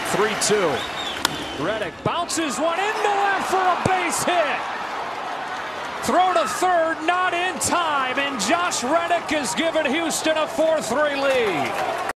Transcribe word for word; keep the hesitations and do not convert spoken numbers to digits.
three two. Reddick bounces one into left for a base hit. Throw to third, not in time, and Josh Reddick has given Houston a four three lead.